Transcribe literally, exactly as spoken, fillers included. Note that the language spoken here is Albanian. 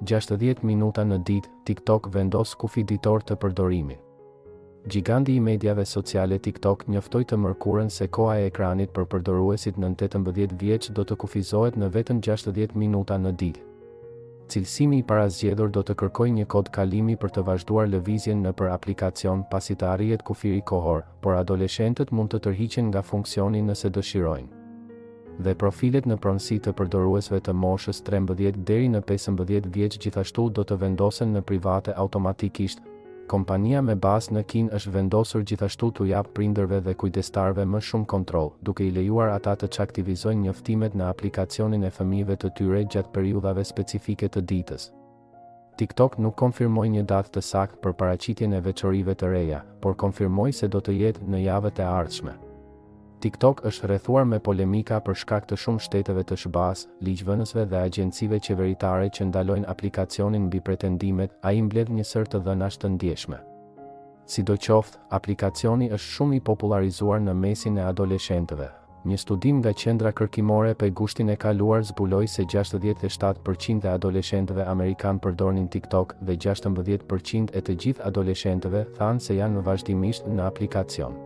gjashtëdhjetë minuta në ditë, Tik Tok Vendos Kufi Ditor të përdorimit. Giganti i mediave sociale TikTok njoftoi të mërkurën se koha e ekranit për përdoruesit nën tetëmbëdhjetë vjeç do të kufizohet në vetëm gjashtëdhjetë minuta në ditë. Cilësimi i parazgjedhur do të kërkojë një kod kalimi për të vazhduar lëvizjen nëpër aplikacion pasi të arrihet kufiri kohor, por adoleshentët mund të tërhiqen nga funksioni nëse dëshirojnë. Dhe profilet në pronësi të përdoruesve të moshës trembëdhjetë deri në pesëmbëdhjetë vjeç gjithashtu do të vendosen në private automatikisht. Kompania me bazë në Kinë është vendosur gjithashtu t'u jap prindërve dhe kujdestarëve më shumë kontroll, duke i lejuar ata të çaktivizojnë njoftimet në aplikacionin e fëmijëve të tyre gjatë periudhave specifike të ditës. TikTok nuk konfirmoi një datë të saktë për paraqitjen e veçorive të reja, por konfirmoi se do të jetë në javët e ardhshme. TikTok është rrethuar me polemika për shkak të shumë shteteve të S B A-s, ligjvënësve dhe agjencive qeveritare që ndalojnë aplikacionin mbi pretendimet, ai mbledh një sër të dhënash të ndjeshme. Sidoqoftë, aplikacioni është shumë i popularizuar në mesin e adoleshentëve. Një studim nga Qendra Kërkimore për Gushtin e Kaluar zbuloi se gjashtëdhjetë e shtatë përqind e adoleshentëve amerikan përdorin TikTok dhe gjashtëmbëdhjetë përqind e të gjithë adoleshentëve thanë se janë vazhdimisht në aplikacion.